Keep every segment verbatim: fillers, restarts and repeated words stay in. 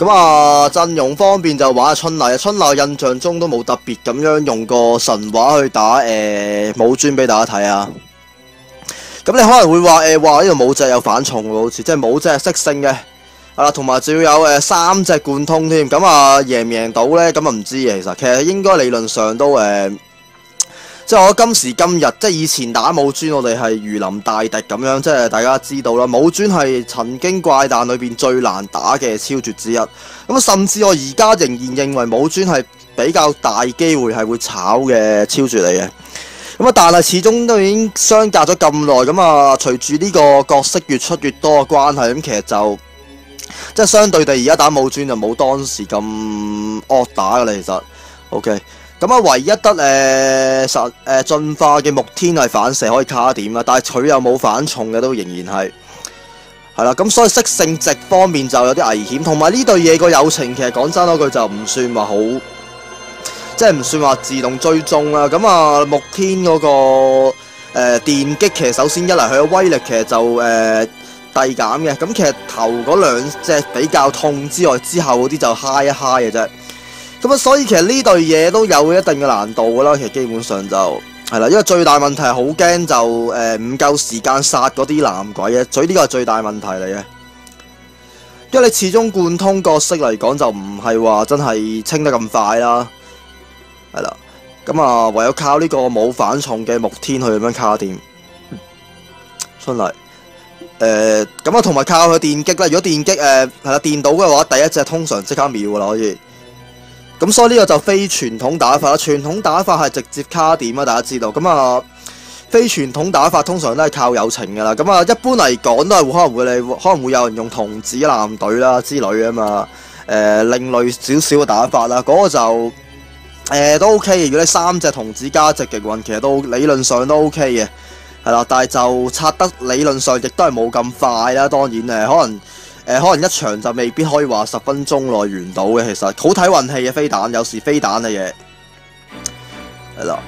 咁啊，陣容方面就玩下春麗，春麗印象中都冇特別咁樣用過神話去打誒武尊俾大家睇啊。咁你可能會話誒話呢度武隻有反重喎，好似即係武隻係識性嘅，係啦，同埋仲要有誒三隻貫通添。咁啊贏唔贏到咧？咁啊唔知嘅，其實其實應該理論上都誒、呃，即係我今時今日即係以前打武尊，我哋係如臨大敵咁樣，即係大家知道啦。武尊係曾經怪誕裏邊最難打嘅超絕之一。咁甚至我而家仍然認為武尊係比較大機會係會炒嘅超絕嚟嘅。咁啊，但係始終都已經相隔咗咁耐，咁啊，隨住呢個角色越出越多嘅關係，咁其實就即係相對地，而家打武尊就冇當時咁惡打㗎啦。其實 ，OK， 咁啊，唯一得誒實誒進化嘅木天係反射可以卡點啦，但係佢又冇反重嘅，都仍然係係啦。咁所以識性值方面就有啲危險，同埋呢對嘢個友情其實講真嗰句就唔算話好。即係唔算話自動追蹤啦，咁啊木天嗰、那個誒、呃、電擊其實首先一嚟佢嘅威力其實就誒遞減嘅，咁、呃、其實頭嗰兩隻比較痛之外，之後嗰啲就嗨一嗨嘅啫。咁啊，所以其實呢對嘢都有一定嘅難度噶啦，其實基本上就係啦，因為最大問題係好驚就誒唔夠時間殺嗰啲藍鬼嘅，所以呢個係最大問題嚟嘅。因為你始終貫通角色嚟講就唔係話真係清得咁快啦。係啦，咁啊，唯有靠呢個冇反重嘅木天去咁樣卡掂出嚟。誒，咁啊，同埋靠佢電擊啦。如果電擊誒係啦電到嘅話，第一隻通常即刻秒噶啦，可以。咁所以呢個就非傳統打法啦。傳統打法係直接卡點啊，大家知道。咁啊，非傳統打法通常都係靠友情噶啦。咁啊，一般嚟講都係可能會你可能會有人用童子艦隊啦之類啊嘛。誒、呃，另類少少嘅打法啦，嗰、那個就。誒、呃、都 OK 嘅，如果你三隻童子加直極運，其實都理論上都 OK 嘅，係啦。但係就刷得理論上亦都係冇咁快啦。當然誒，可能誒、呃、可能一場就未必可以話十分鐘內完到嘅。其實好睇運氣嘅飛彈，有時飛彈嘅嘢係啦。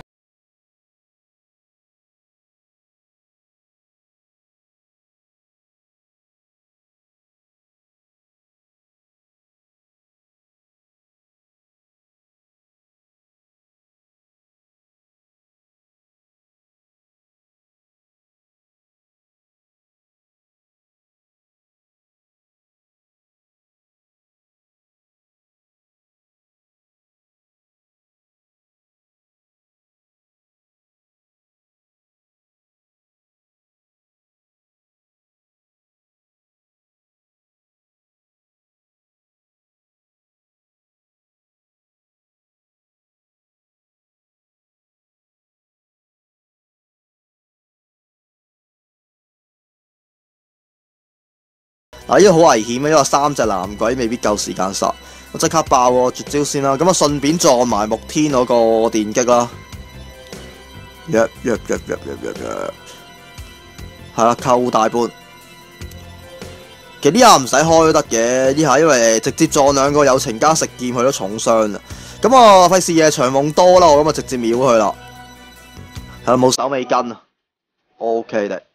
嗱，呢個好危險啊！因為三隻藍鬼未必夠時間殺，我即刻爆喎絕招先啦。咁啊，順便撞埋木天嗰個電擊啦。約約約約約約約，係啦，扣大半。其實呢下唔使開都得嘅，呢下因為直接撞兩個友情加食劍，佢都重傷啊。咁啊，費事夜長夢多啦，我咁啊直接秒佢啦。係啦，冇手尾跟啊 ，OK 的。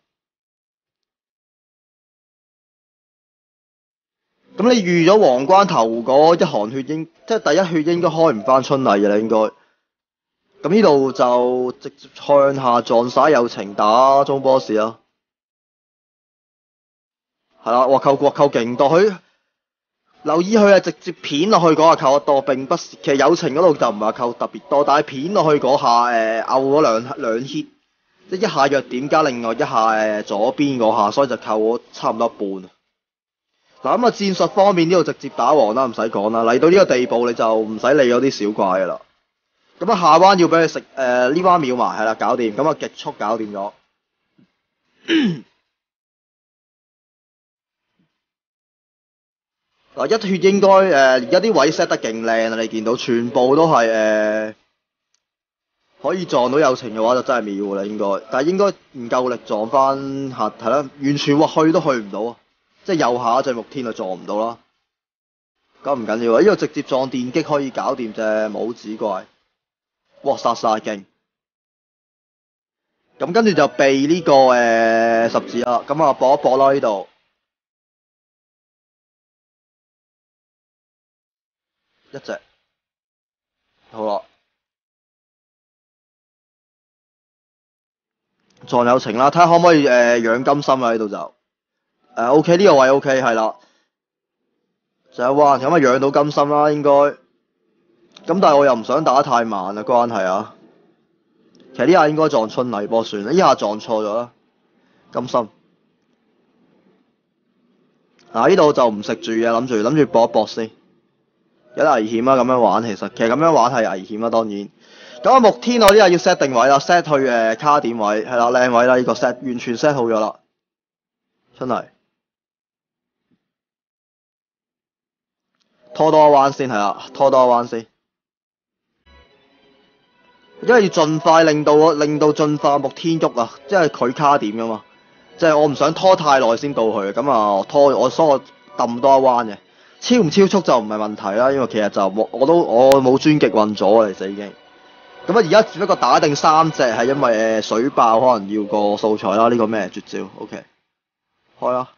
咁你預咗皇關頭嗰一行血應，即係第一血應該開唔翻春麗嘅啦，應該。咁呢度就直接向下撞晒友情打中 boss 啦。係啦，哇扣哇扣勁多，佢留意佢係直接片落去嗰下扣得多，並不是其實友情嗰度就唔係扣特別多，但係片落去嗰下誒拗咗兩兩 hit，即係一下弱點加另外一下誒左邊嗰下，所以就扣咗差唔多一半。嗱咁啊，戰術方面呢度直接打王啦，唔使講啦。嚟到呢個地步你就唔使理嗰啲小怪噶啦。咁啊，下彎要俾佢食誒呢彎秒埋係啦，搞掂。咁啊，極速搞掂咗。嗱，一血應該誒而家啲位 set 得勁靚啊！你見到全部都係誒、呃、可以撞到友情嘅話，就真係秒啦應該。但係應該唔夠力撞翻下係啦，完全話去都去唔到啊！即係右下一隻木天就撞唔到啦，咁唔緊要啊！呢度直接撞電擊可以搞掂隻拇指怪，哇殺晒勁！咁跟住就避呢、這個誒、呃、十字啦，咁啊搏一搏啦呢度。 一隻。好啦，撞有情啦，睇下可唔可以誒、呃、養金心啊？呢度就誒、呃、OK 呢個位 OK 係啦，就係話咁啊養到金心啦應該。咁但係我又唔想打得太慢啊，關係啊。其實呢下應該撞春麗波算啦，呢下撞錯咗啦，金心。嗱呢度就唔食住嘅，諗住諗住搏一搏先，有啲危險啊咁樣玩，其實其實咁樣玩係危險啊當然。咁啊木天我呢下要 set 定位啦 ，set 去誒、呃、卡點位係啦，靚位啦，呢、這個 set 完全 set 好咗啦，春麗。拖多一彎先係啦，拖多一彎先。因為要盡快令到令到進化木天喐啊，即係佢卡點噶嘛，即係我唔想拖太耐先到佢，咁啊拖我所以我揼多一彎嘅，超唔超速就唔係問題啦，因為其實就冇我都我冇專極運咗啊，其實已經，咁啊而家只不過打定三隻係因為誒水爆可能要個素材啦，呢、這個咩絕招 ？OK， 開啦，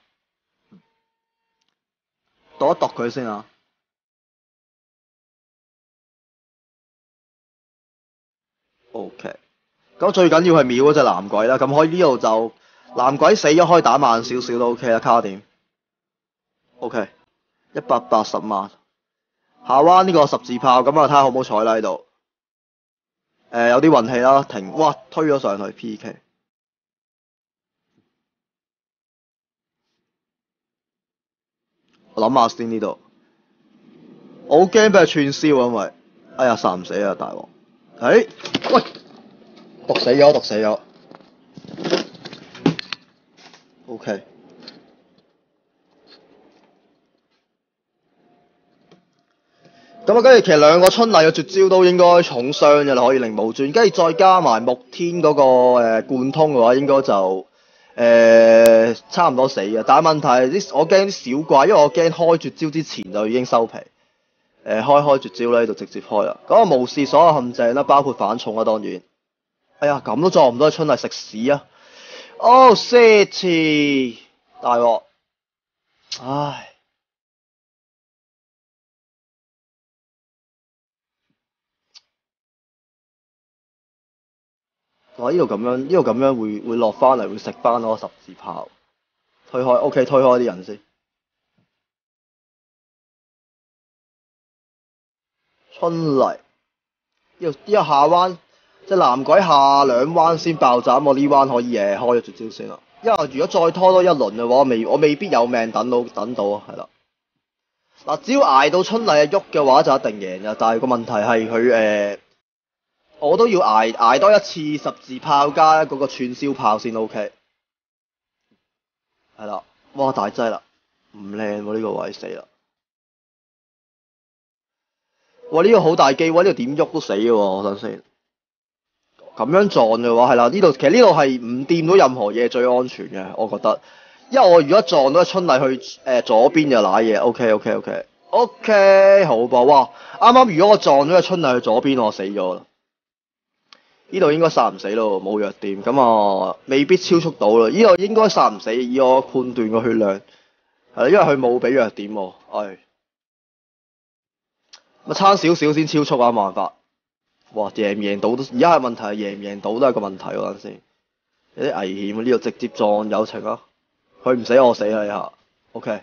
度一度佢先啊。O.K. 咁最緊要係秒嗰隻藍鬼啦，咁可以呢度就藍鬼死咗可以打慢少少都 O.K. 啦，卡點 O.K. 一百八十萬，下彎呢個十字炮，咁啊睇下好唔好彩啦呢度，誒有啲運氣啦，停，哇推咗上去 P.K. 我諗下先呢度，我好驚俾佢串燒啊，因為哎呀殺唔死啊大鑊，誒喂毒死咗毒死咗 O.K. 咁啊，跟住其實兩個春麗嘅絕招都應該重傷嘅啦，可以令冇轉，跟住再加埋木天嗰、那個誒、呃、貫通嘅話，應該就誒、呃、差唔多死嘅。但係問題係啲我驚啲小怪，因為我驚開絕招之前就已經收皮。誒、呃、開開絕招咧就直接開啦。咁啊無視所有陷阱啦，包括反重啦當然。哎呀，咁都撞唔到春麗食屎啊！Oh shit！大鑊，唉。哇！呢度咁樣，呢度咁樣會會落翻嚟，會食翻嗰個十字炮。推開 ，OK， 推開啲人先。春麗，呢度呢個下彎，即係藍鬼下兩彎先爆炸，我呢彎可以誒開咗絕招先啦。因為如果再拖多一輪嘅話，我未我未必有命等到等到啊，係啦。嗱，只要捱到春麗喐嘅話，就一定贏嘅。但係個問題係佢誒。我都要捱捱多一次十字炮加嗰個串燒炮先 OK， 係啦，哇大劑啦，唔靚喎呢個位死啦，哇呢、這個好大機會，呢、這個點喐都死嘅喎，我等先，咁樣撞嘅話係啦，呢度其實呢度係唔掂到任何嘢最安全嘅，我覺得，因為我如果撞到春麗去誒、呃、左邊就瀨嘢 ，OK OK OK OK 好噃，哇啱啱如果我撞咗個春麗去左邊，我死咗啦。呢度應該殺唔死咯，冇弱點，咁啊未必超速到啦。呢度應該殺唔死，以我判斷個血量係啦，因為佢冇俾弱點喎，唉，咪差少少先超速啊，冇辦法。哇，贏唔贏到都，而家係問題係贏唔贏到都係個問題喎，等陣先，有啲危險啊！呢度直接撞友情啊，佢唔死我死啦，呢下 OK。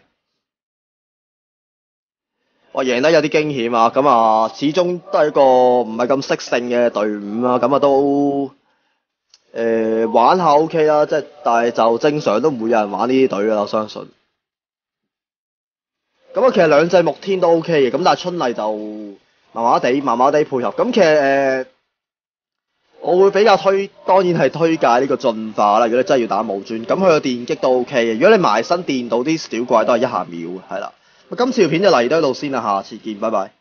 我贏得有啲驚險啊！咁啊，始終都係一個唔係咁識性嘅隊伍啊，咁啊都誒、呃、玩下 OK 啦，即係但係就正常都唔會有人玩呢啲隊㗎啦，我相信。咁啊，其實兩隻木天都 OK 嘅，咁但係春麗就麻麻地，麻麻地配合。咁其實誒、呃，我會比較推，當然係推介呢個進化啦。如果你真係要打武尊，咁佢個電擊都 OK 嘅。如果你埋身電到啲小怪都係一下秒嘅，係啦。今次條片就嚟到呢度先啦，下次見，拜拜。